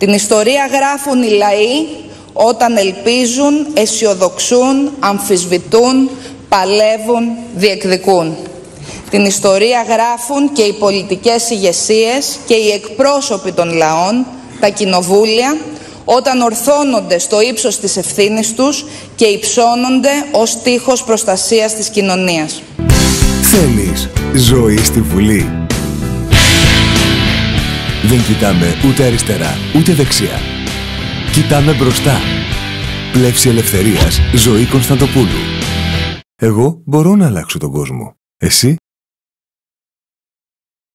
Την ιστορία γράφουν οι λαοί όταν ελπίζουν, αισιοδοξούν, αμφισβητούν, παλεύουν, διεκδικούν. Την ιστορία γράφουν και οι πολιτικές ηγεσίες και οι εκπρόσωποι των λαών, τα κοινοβούλια, όταν ορθώνονται στο ύψος της ευθύνης τους και υψώνονται ως τείχος προστασίας της κοινωνίας. Θέλεις ζωή στη Βουλή? Δεν κοιτάμε ούτε αριστερά, ούτε δεξιά. Κοιτάμε μπροστά. Πλεύση Ελευθερίας, Ζωή Κωνσταντοπούλου. Εγώ μπορώ να αλλάξω τον κόσμο. Εσύ?